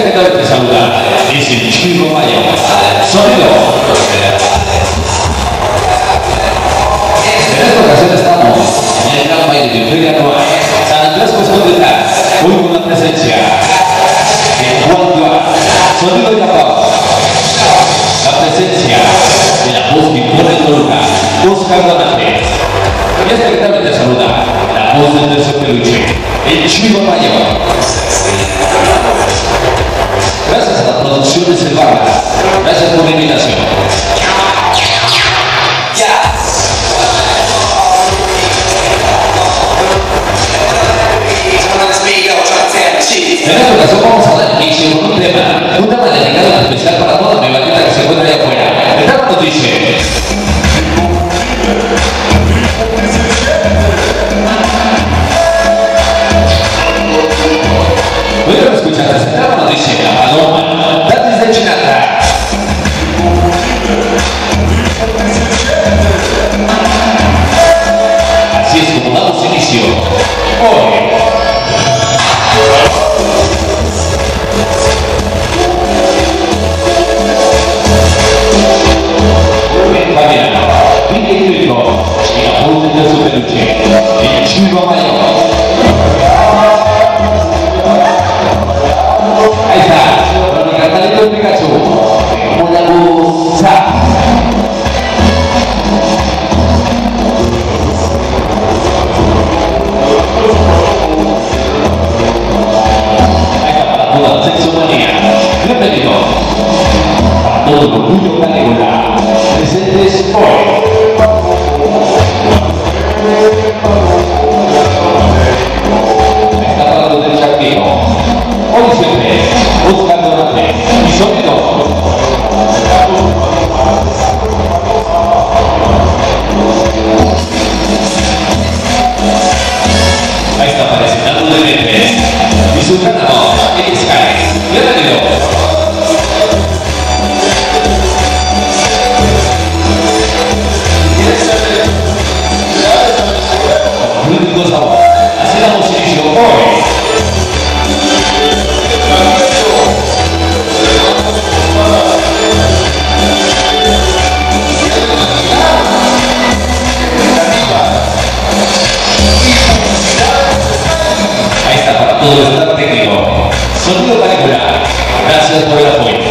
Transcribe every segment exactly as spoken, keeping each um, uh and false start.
que tal te saluda es el Chico Mayo. Sonido. En esta ocasión estamos en el gran baile de Feria Anual San Andrés Cosmopolitan, hoy con la presencia de Juan Duarte, sonido y aplausos. La presencia de la voz que pone en Toluca, Oscar Donate. Y este que también te saluda, la voz del tercer peluche, el Chico Mayo. Gracias a la producción de Silvana. Gracias por la invitación. En esta ocasión vamos a dar inicio con un tema, un tema dedicado especial para toda mi bandita que se encuentra allá afuera. El tema nos dice: bueno, escuchar, el tema nos dice: la paloma, Datis de Chinata. Así es como damos inicio hoy. El Chico Mayo. Ahí está, con mi carnalito de Pikachu. Como la gusta. Ahí está para toda la sexomanía. Bienvenido a todo el orgullo caníbal. Presentes hoy. Está hablando del Chaquino. Hoy siempre, Oscar Donate y sonido. Ahí está presentando de Méndez y su ganador, X-Sky. Bienvenido. Así damos inicio hoy. Ahí está para todo el staff técnico. Sonido particular. Gracias por el apoyo.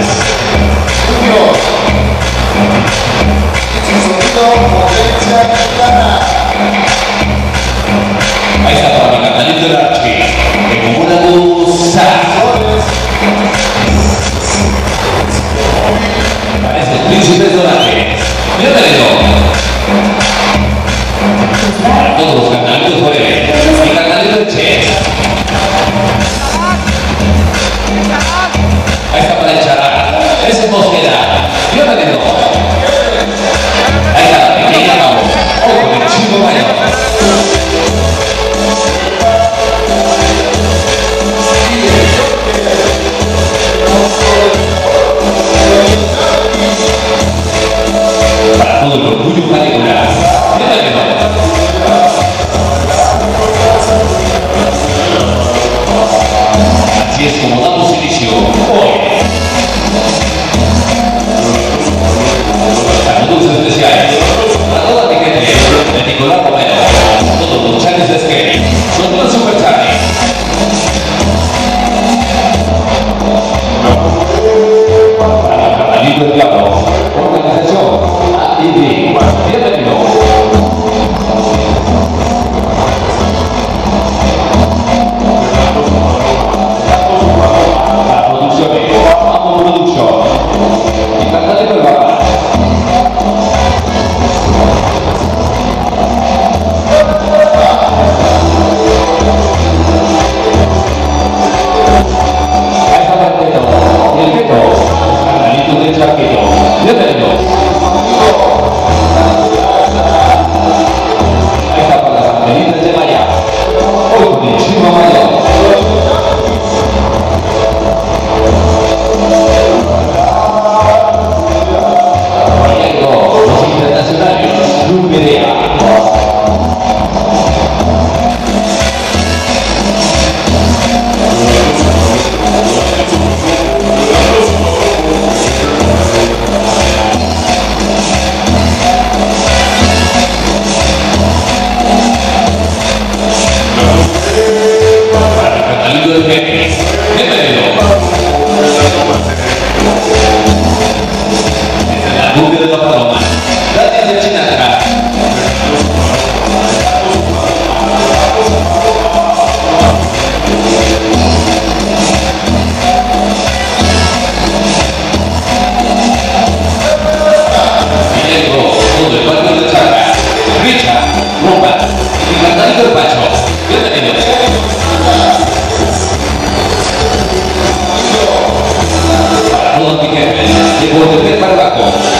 Ahí está para mi carnalito del Archi, que como una gusta. Parece el príncipe Donate. Bienvenido. Para todos los carnalitos por él. Mi carnalito del Che. Ahí está para el Chará. Ese Mosquera. Bienvenido. Ahí está la pequeña Cabo. Hoy con el Chico Mayo. Para todo el orgullo caníbal. Bienvenido. Así es como damos inicio hoy. Saludos especiales a toda mi gente de Nicolás Romero, a todos los chanes de skate, son los super chanes. Para el carnalito del diablo, organización A I D. Bienvenido. La producción de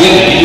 Bienvenido.